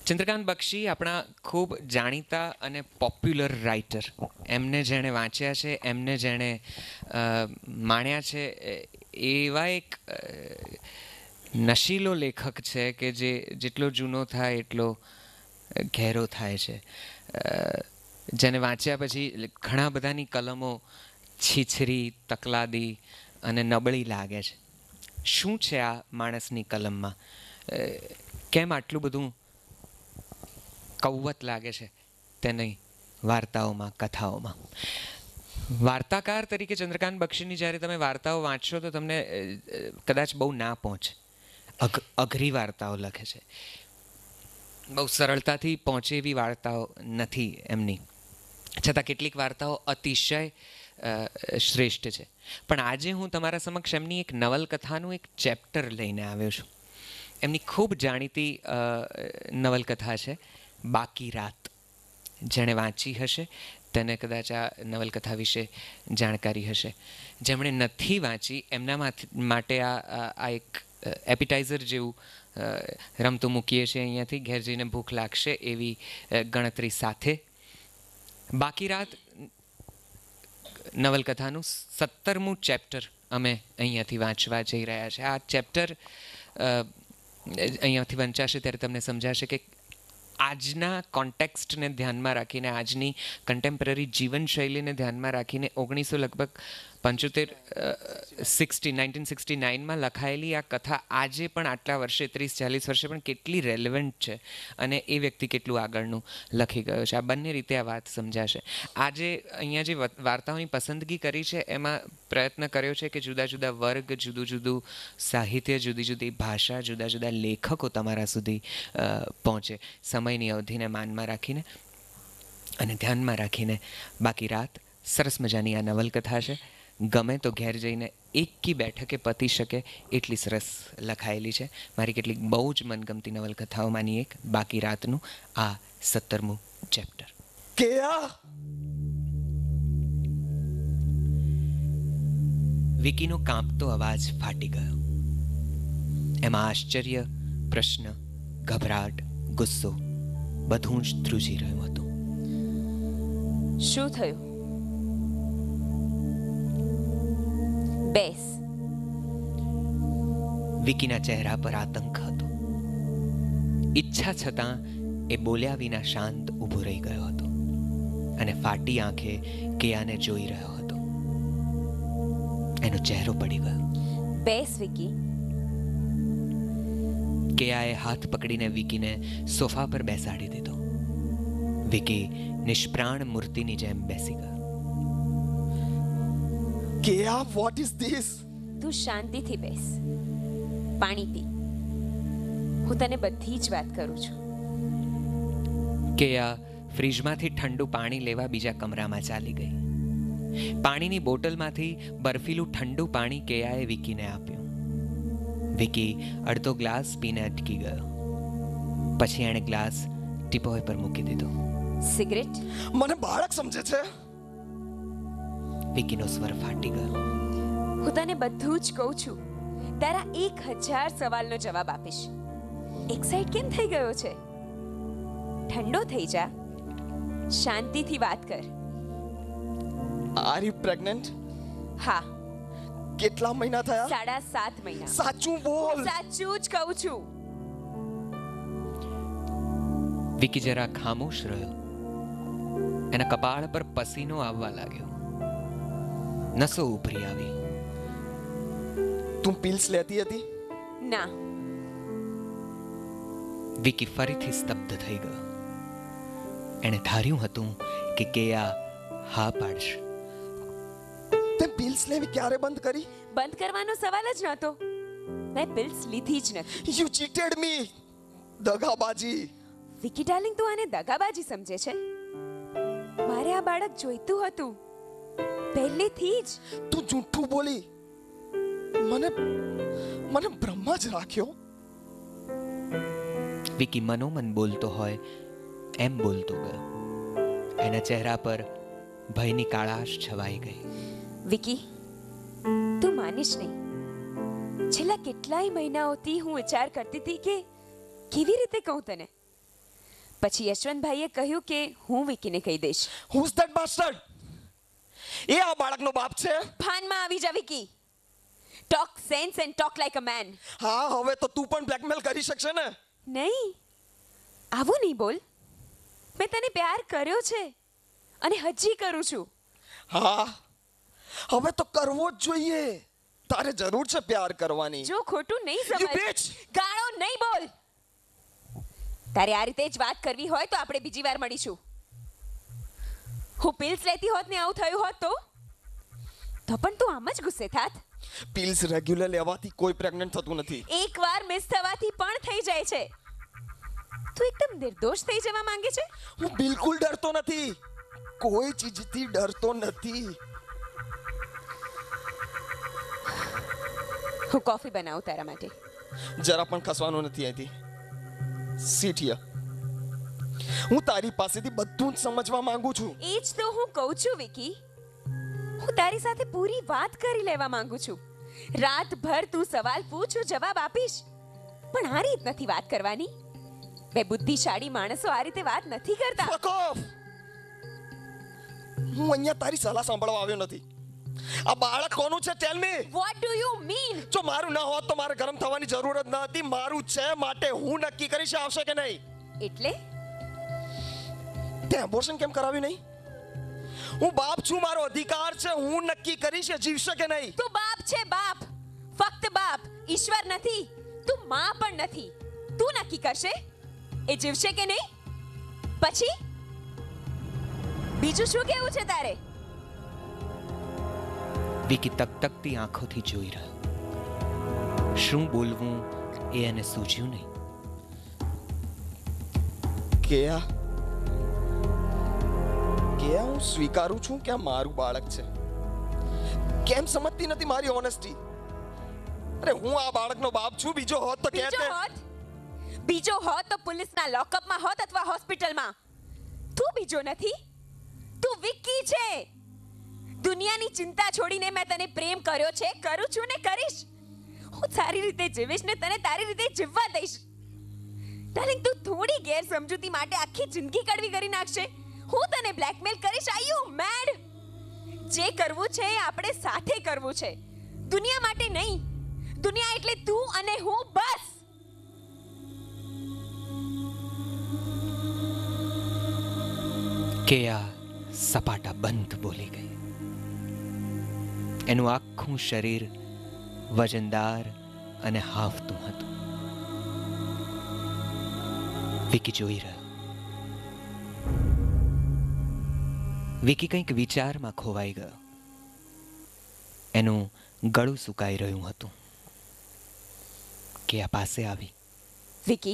ચંદ્રકાંત બક્ષી આપણા ખૂબ જાણીતા અને પોપ્યુલર રાઇટર, એમને જેણે વાંચ્યા છે, એમને જેણે માણ્યા છે, એવા એક નશીલો લેખક છે કે જે જેટલો જૂનો થાય એટલો ઘેરો થાય છે. જેને વાંચ્યા પછી ઘણા બધાની કલમો છીછરી, તકલાદી અને નબળી લાગે છે. શું છે આ માણસની કલમમાં? કેમ આટલું બધું કૌવત લાગે છે તેની વાર્તાઓમાં, કથાઓમાં? વાર્તાકાર તરીકે ચંદ્રકાંત બક્ષીની જ્યારે તમે વાર્તાઓ વાંચશો તો તમને કદાચ બહુ ના પહોંચે. અઘરી વાર્તાઓ લખે છે, બહુ સરળતાથી પહોંચે એવી વાર્તાઓ નથી એમની. છતાં કેટલીક વાર્તાઓ અતિશય શ્રેષ્ઠ છે. પણ આજે હું તમારા સમક્ષ એમની એક નવલકથાનું એક ચેપ્ટર લઈને આવ્યો છું. એમની ખૂબ જાણીતી નવલકથા છે બાકી રાત. જેણે વાંચી હશે તેને કદાચ આ નવલકથા વિશે જાણકારી હશે. જેમણે નથી વાંચી એમના માટે આ એક એપિટાઇઝર જેવું રમતું મૂકીએ છીએ અહીંયાથી. ઘેર જઈને ભૂખ લાગશે એવી ગણતરી સાથે. બાકી રાત નવલકથાનું 17મું ચેપ્ટર અમે અહીંયાથી વાંચવા જઈ રહ્યા છે. આ ચેપ્ટર અહીંયાથી વંચાશે ત્યારે તમને સમજાશે કે આજના કોન્ટેક્સ્ટને ધ્યાનમાં રાખીને, આજની કન્ટેમ્પરરી જીવનશૈલીને ધ્યાનમાં રાખીને 1969માં લખાયેલી આ કથા આજે પણ આટલા વર્ષે, 30-40 વર્ષે પણ કેટલી રેલેવન્ટ છે અને એ વ્યક્તિ કેટલું આગળનું લખી ગયો છે. આ બંને રીતે આ વાત સમજાશે. આજે અહીંયા જે વાર્તાઓની પસંદગી કરી છે એમાં પ્રયત્ન કર્યો છે કે જુદા જુદા વર્ગ, જુદું જુદું સાહિત્ય, જુદી જુદી ભાષા, જુદા જુદા લેખકો તમારા સુધી પહોંચે. સમયની અવધિને માનમાં રાખીને અને ધ્યાનમાં રાખીને બાકી રાત સરસ મજાની આ નવલકથા છે. ગમે તો ઘેર જઈને એકી બેઠકે પતી શકે એટલી સરસ લખાયેલી છે. મારી કેટલીક બહુ જ મનગમતી નવલકથાઓમાંની એક બાકી રાતનું આ 17મું ચેપ્ટર. વિકીનો કાંપતો અવાજ ફાટી ગયો. એમાં આશ્ચર્ય, પ્રશ્ન, ગભરાટ, ગુસ્સો બધું જ ધ્રુજી રહ્યું હતું. શું થયું? બેસ. વિકીના ચહેરા પર આતંક હતો. ઈચ્છા છતાં એ બોલ્યા વિના શાંત ઊભો રહી ગયો હતો અને ફાટી આંખે કેયાને જોઈ રહ્યો હતો. એનો ચહેરો પડી ગયો. બેસ વિકી. કેયાએ હાથ પકડીને વિકીને સોફા પર બેસાડી દીધો. વિકી નિષ્પ્રાણ મૂર્તિની જેમ બેસી ગયો. કેયા, what is this? તું શાંતિથી બેસ, પાણી પી. હું તને બધી જ વાત કરું છું. કેયા ફ્રીજમાંથી ઠંડુ પાણી લેવા બીજા કમરામાં ચાલી ગઈ. પાણીની બોટલમાંથી બરફીલું ઠંડુ પાણી કેયાએ વિકીને આપ્યું. વિકી અડધો ગ્લાસ પીને અટકી ગયો. પછી એણે ગ્લાસ ટીપોય પર મૂકી દીધો. સિગરેટ? મને બાળક સમજે છે. વિકીનો સ્વર ફાટી ગયો. હું તને બધું જ કહું છું. તારા 1000 સવાલનો જવાબ આપીશ. એક્સાઇટ કેમ થઈ ગયો છે? ઠંડો થઈ જા, શાંતિથી વાત કર. Are you pregnant? હા. કેટલા મહિના થયા? 7.5 મહિના. સાચું બોલ. સાચું જ કહું છું. વિકી જરા ખામોશ રહ્યો. એના કપાળ પર પસીનો આવવા લાગ્યો. નસો ઉભરી આવી. તું પિલ્સ લેતી હતી? ના. વિકી ફરીથી સ્તબ્ધ થઈ ગયો. એણે ધાર્યું હતું કે કેયા હા પાડશે. તે પિલ્સ લેવી ક્યારે બંધ કરી? બંધ કરવાનો સવાલ જ નહોતો. મેં પિલ્સ લીધી જ નથી. You cheated me. દગાબાજી. વિકી ડાર્લિંગ, તું આને દગાબાજી સમજે છે? મારે આ બાળક જોઈતું હતું પહેલેથી જ. તું જૂઠું બોલી. મને બ્રહ્મ જ રાખ્યો. વિકી મનોમન બોલતો હોય એમ બોલતો ગયો. એના ચહેરા પર ભયની કાળાશ છવાઈ ગઈ. વિકી, તું માનીશ નહીં, છેલ્લા કેટલાય મહિનાઓથી હું વિચાર કરતી હતી કે કેવી રીતે કહું તને. પછી યશવંતભાઈએ કહ્યું કે હું વિકીને કહી દઈશ. Whose that બાસ્ટર્ડ? એ આ બાળકનો બાપ છે? ભાનમાં આવી જા Vicky. Talk sense and talk like a man. હા, હવે તો તું પણ બ્લેકમેલ કરી શકશે ને? નહીં, આવું નહીં બોલ. મેં તને પ્યાર કર્યો છે અને હજી કરું છું. હા, હવે તો કરવો જ જોઈએ. તારે જરૂર છે પ્યાર કરવાની. જો ખોટું નહીં You સમજ. bitch! ગાળો નહીં બોલ. તારે આ રીતે જ વાત કરવી હોય તો આપણે બીજી વાર મળીશું. હું પિલ્સ લેતી હોત ને આવું થયું હોત તો પણ તું આમ જ ગુસ્સે થાત. પિલ્સ રેગ્યુલર લેવાથી કોઈ પ્રેગ્નન્ટ થતું નથી. એકવાર મિસ થવાથી પણ થઈ જાય છે. તું એકદમ નિર્દોષ થઈ જવા માંગે છે. હું બિલકુલ ડરતો નથી. કોઈ ચીજથી ડરતો નથી. હું કોફી બનાવું તારા માટે. જરા પણ ખસવાનું નથી અહીંથી. Sit here. હું તારી પાસેથી બધું જ સમજવા માંગુ છું. એ જ તો હું કહું છું વિકી. હું તારી સાથે પૂરી વાત કરી લેવા માંગુ છું. રાતભર તું સવાલ પૂછ, હું જવાબ આપીશ. પણ આ રીત નથી વાત કરવાની. બે બુદ્ધિશાળી માણસો આ રીતે વાત નથી કરતા. Fuck off! હું અહીંયા તારી સલાહ સાંભળવા આવ્યો નથી. આ બાળક કોનું છે? ટેલ મી. What do you mean? જો મારું ના હોત તો મારે ગરમ થવાની જરૂર જ ન હતી. મારું છે, માટે હું નક્કી કરીશ આવશે કે નહીં. એટલે તે એબોર્શન કેમ કરાવ્યું નહીં? હું બાપ છું, મારો અધિકાર છે. હું નક્કી કરીશ એ જીવશે કે નહીં. તું બાપ છે, બાપ. ફક્ત બાપ. ઈશ્વર નથી. તું માં પણ નથી. તું નક્કી કરશે એ જીવશે કે નહીં. પછી બીજું શું કહેવું છે તારે? વિકી તકતકતી આંખોથી જોઈ રહ્યો. શું બોલવું એ એને સૂઝ્યું નહીં. કેયા હું સ્વીકારું છું કે આ મારું બાળક છે. કેમ સમજતી નથી મારી ઓનેસ્ટી? અરે હું આ બાળકનો બાપ છું. બીજો હોત તો બીજો હોત તો પોલીસના લોકઅપમાં હોત અથવા હોસ્પિટલમાં. તું બીજો નથી. તું વિકી છે. દુનિયાની ચિંતા છોડીને મેં તને પ્રેમ કર્યો છે, કરું છું ને કરીશ. હું સારી રીતે જીવીશ ને તને તારી રીતે જીવવા દઈશ. ડાર્લિંગ, તું થોડી ગેરસમજૂતી માટે આખી જિંદગી કડવી કરી નાખશે. હું તને બ્લેકમેલ કરીશ? Are you mad? જે કરવું છે એ આપણે સાથે કરવું છે, દુનિયા માટે નહીં. દુનિયા એટલે તું અને હું, બસ. કેયા સપાટા બંધ બોલી ગઈ. એનું આખું શરીર વજનદાર અને હાંફતું હતું. વિકી જોઈ રહ્યો. વિકી કંઈક વિચારમાં ખોવાઈ ગયો. એનું ગળું સુકાઈ રહ્યું હતું. કેયા પાસે આવી. વિકી,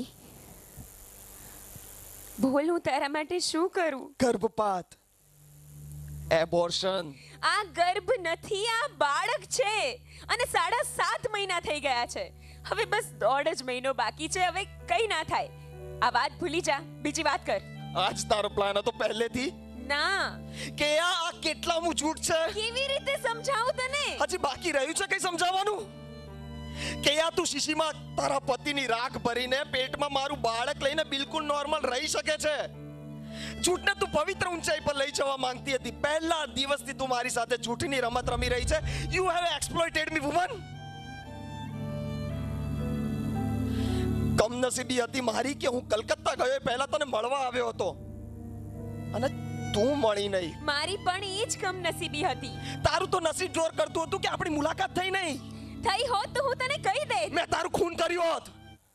બોલ, હું તારા માટે શું કરું? ગર્ભપાત, એબોર્શન. આ ગર્ભ નથી, આ બાળક છે અને 7.5 મહિના થઈ ગયા છે. હવે બસ 1.5 જ મહિનો બાકી છે. હવે કઈ ના થાય. આ વાત ભૂલી જા, બીજી વાત કર. આજ તારો પ્લાન હતો પહેલેથી? ના. કે આ કેટલામું જૂઠ છે? કેવી રીતે સમજાવું તને? હજી બાકી રહ્યું છે કઈ સમજાવવાનું? કે તું શીશીમાં તારા પતિની રાખ ભરીને પેટમાં મારું બાળક લઈને બિલકુલ નોર્મલ રહી શકે છે. જૂઠને તું પવિત્ર ઊંચાઈ પર લઈ જવા માંગતી હતી. પહેલા દિવસથી તું મારી સાથે જૂઠની રમત રમી રહી છે. You have exploited me woman. કમનસીબી હતી મારી કે હું કલકત્તા ગયો પહેલા તને મળવા આવ્યો હતો અને તું મળી નહીં. મારી પણ એ જ કમનસીબી હતી. તારું તો નસીબ જોર કરતું હતું કે આપણી મુલાકાત થઈ નહીં. થઈ હોત તો હું તને કહી દે. મેં તારું ખૂન કર્યું હોત.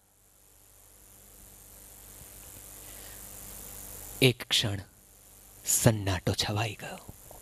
એક ક્ષણ સન્નાટો છવાઈ ગયો.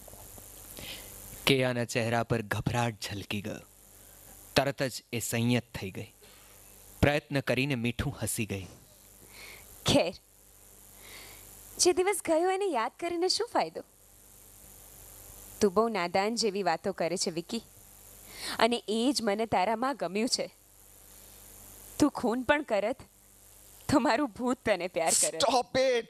કેયાના ચહેરા પર ગભરાટ ઝલકી ગયો. તરત જ એ સંયત થઈ ગઈ. પ્રયત્ન કરીને મીઠું હસી ગઈ. ખેર, જે દિવસ ગયો એને યાદ કરીને શું ફાયદો? તું બહુ નાદાન જેવી વાતો કરે છે વિકી, અને એ જ મને તારામાં ગમ્યું છે. તું ખૂન પણ કરત તો મારું ભૂત તને પ્યાર કરે. Stop it.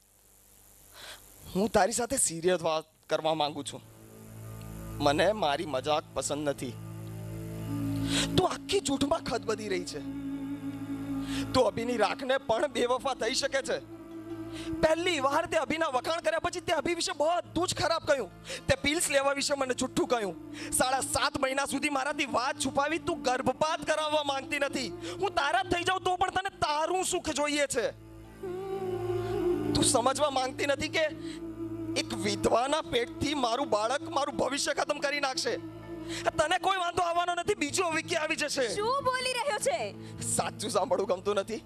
હું તારી સાથે સિરિયસ વાત કરવા માંગુ છું. મને મારી મજાક પસંદ નથી. તું આખી જૂઠમાં ખદબદી રહી છે. તું અભિની રાખને પણ બેવફા થઈ શકે છે. પહેલી વાર તે અભિના વખાણ કર્યા પછી તે અભિ વિશે બધું જ ખરાબ કહ્યું. તે પિલ્સ લેવા વિશે મને જુઠ્ઠું કહ્યું. 7.5 મહિના સુધી મારાથી વાત છુપાવી. તું ગર્ભપાત કરાવવા માંગતી નથી. હું તારા જ થઈ જાઉં તો પણ તને તારું સુખ જોઈએ છે. તું સમજવા માંગતી નથી કે એક વિધવાના પેટથી મારું બાળક મારું ભવિષ્ય ખતમ કરી નાખશે. તને કોઈ વાંધો આવવાનો નથી. બીજો વિકી આવી જશે. શું બોલી રહ્યો છે? સાચું સાંભળવું ગમતું નથી.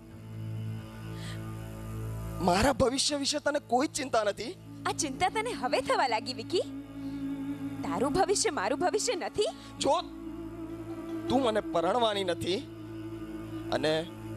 મારા ભવિષ્ય વિશે તને કોઈ જ ચિંતા નથી. આ ચિંતા તને હવે થવા લાગી વિકી? તારું ભવિષ્ય મારું ભવિષ્ય નથી? જો તું મને પરણવાની નથી અને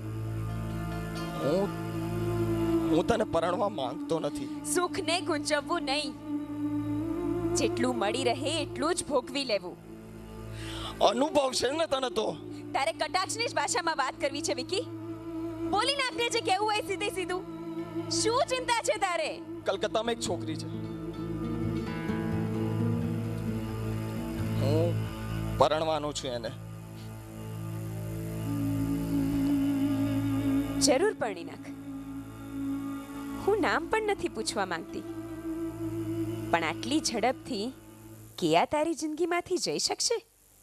હું તને પરણવા માંગતો નથી. સુખને ગુંચવવું નહીં. જેટલું મળી રહે એટલું જ ભોગવી લેવું. અનુભવ છે ને તને તો. તારે કટાક્ષની જ ભાષામાં વાત કરવી છે વિકી. બોલી નાખને જે કેવું હોય સીધે સીધું. શું ચિંતા છે તારે? કલકત્તામાં એક છોકરી છે. હું પરણવાનો છું એને. જરૂર પરણી નાખ. હું નામ પણ નથી પૂછવા માંગતી, પણ આટલી ઝડપથી કેયા તારી જિંદગીમાંથી જઈ શકશે?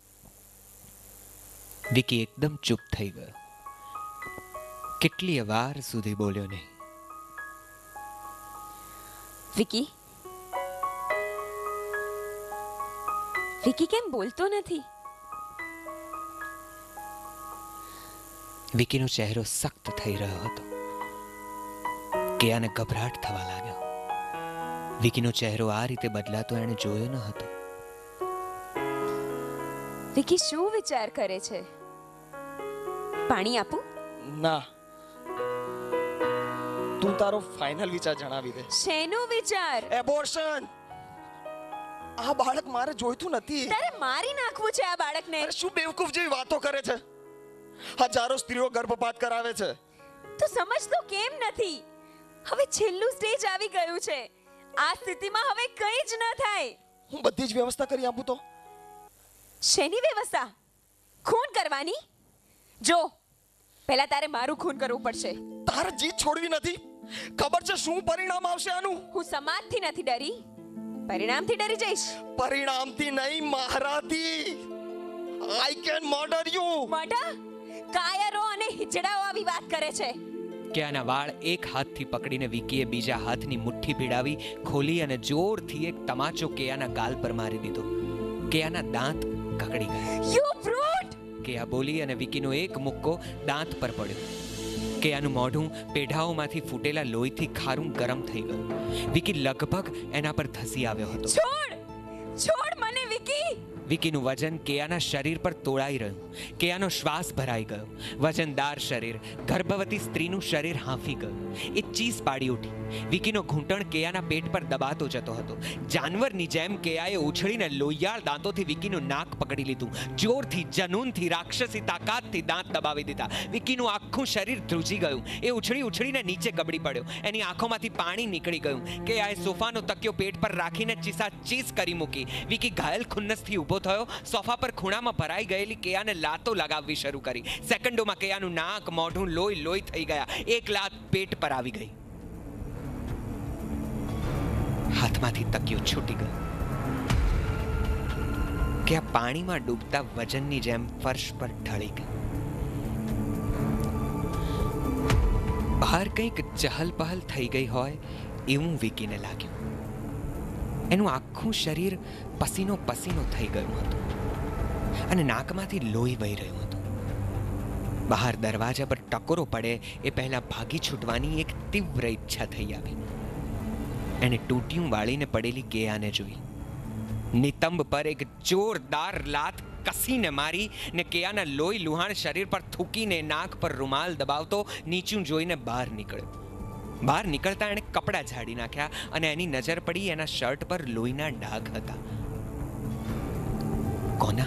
વિકી એકદમ ચૂપ થઈ ગયો. કેટલી વાર સુધી બોલ્યો નહીં. વિકી, વિકી કેમ બોલતો નથી? વિકીનો ચહેરો સખ્ત થઈ રહ્યો હતો. કેયાને ગભરાટ થવા લાગ્યો. વિકીનો ચહેરો આ રીતે બદલાતો એણે જોયો ન હતો. વિકી શું વિચાર કરે છે? પાણી આપું? ના, તું તારો ફાઇનલ વિચાર જણાવી દે. શેનો વિચાર? એબોર્શન. આ બાળક મારે જોઈતું નથી. તારે મારી નાખવું છે આ બાળકને? અરે શું બેવકૂફ જેવી વાતો કરે છે. હજારો સ્ત્રીઓ ગર્ભપાત કરાવે છે. તું સમજતો કેમ નથી? હવે છેલ્લું સ્ટેજ આવી ગયું છે. આ સ્થિતિમાં હવે કંઈ જ ન થાય. હું બધી જ વ્યવસ્થા કરી આપું તો? શેની વ્યવસ્થા? ખૂન કરવાની? જો પહેલા તારે મારું ખૂન કરવું પડશે. તારે જીત છોડવી નથી. ખબર છે શું પરિણામ આવશે આનું? હું સમાજથી નથી ડરી, પરિણામથી ડરી જઈશ. પરિણામથી નહીં, મારાથી. I can murder you. Murder? કાયરો અને હિજડાઓ આવી વાત કરે છે. કેયાના વાળ એક હાથથી પકડીને વિકીએ બીજા હાથની મુઠ્ઠી ભીડાવી ખોલી અને જોરથી એક તમાચો કેયાના ગાલ પર મારી દીધો. કેયાના દાંત કકડી ગયા. You brute! કેયા બોલી અને વિકીનો એક મુક્કો દાંત પર પડ્યો. કેયાનું મોઢું પેઢાઓમાંથી ફૂટેલા લોહીથી ખારું ગરમ થઈ ગયું. વિકી લગભગ એના પર ધસી આવ્યો હતો. છોડ! છોડ મને વિકી! વિકીનું વજન કેયાના શરીર પર તોળાઈ રહ્યું. કેયાનો શ્વાસ ભરાઈ ગયો. વજનદાર શરીર, ગર્ભવતી સ્ત્રીનું શરીર હાંફી ગયું. એ ચીસ પાડી ઉઠી. વિકીનો ઘૂંટણ કેયાના પેટ પર દબાતો જતો હતો. જાનવરની જેમ કેયાએ ઉછળીને લોહિયાળ દાંતોથી વિકીનું નાક પકડી લીધું. જોરથી, જનૂનથી, રાક્ષસી તાકાતથી દાંત દબાવી દીધા. વિકીનું આખું શરીર ધ્રુજી ગયું. એ ઉછળી ઉછળીને નીચે ગબડી પડ્યો. એની આંખોમાંથી પાણી નીકળી ગયું. કેયાએ સોફાનો તકિયો પેટ પર રાખીને ચીસાચીસ કરી મૂકી. વિકી ઘાયલ ખુન્નસથી ઊભો થયો. સોફા પર ખૂણામાં ભરાઈ ગયેલી કેયાને લાતો લગાવવી શરૂ કરી. સેકન્ડોમાં કેયાનું નાક, મોઢું લોહી થઈ ગયા. એક લાત પેટ પર આવી ગઈ. હાથમાંથી તકિયો છૂટી ગયો. કેયા પાણીમાં ડૂબતા વજનની જેમ ફર્શ પર ઢળી ગઈ. બહાર કંઈક ચહલ પહલ થઈ ગઈ હોય એવું વિકીને લાગ્યું. એનું આખું શરીર પસીનો પસીનો થઈ ગયું હતું અને નાકમાંથી લોહી વહી રહ્યું હતું. બહાર દરવાજા પર ટકોરો પડે એ પહેલા ભાગી છૂટવાની એક તીવ્ર ઈચ્છા થઈ આવી. એને ટૂટિયું વાળીને પડેલી કેયાને જોઈ. નિતંબ પર એક જોરદાર લાત કસીને મારી ને કેયાના લોહી લુહાણ શરીર પર થૂકીને નાક પર રૂમાલ દબાવતો નીચું જોઈને બહાર નીકળ્યો. બહાર નીકળતા એણે કપડાં ઝાડી નાખ્યા અને એની નજર પડી એના શર્ટ પર લોહીના ડાઘ હતા. કોના?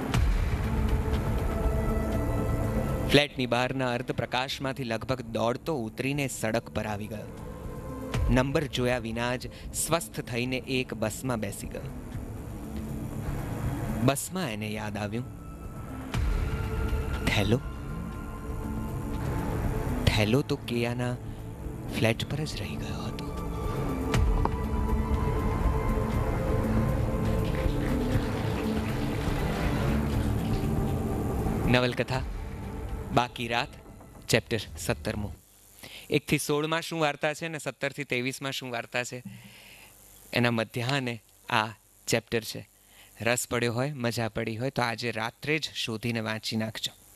ફ્લેટની બહારના અર્ધ પ્રકાશમાંથી લગભગ દોડતો ઉતરીને સડક પર આવી ગયો. નંબર જોયા વિના જ સ્વસ્થ થઈને એક બસમાં બેસી ગયો. બસમાં એને યાદ આવ્યું, થેલો. થેલો તો કેયાના ફ્લેટ પર જ રહી ગયો હતો. નવલકથા બાકી રાત ચેપ્ટર 17. 1 થી 16 શું વાર્તા છે ને 17 થી 23 શું વાર્તા છે એના મધ્યાહને આ ચેપ્ટર છે. રસ પડ્યો હોય, મજા પડી હોય તો આજે રાત્રે જ શોધીને વાંચી નાખજો.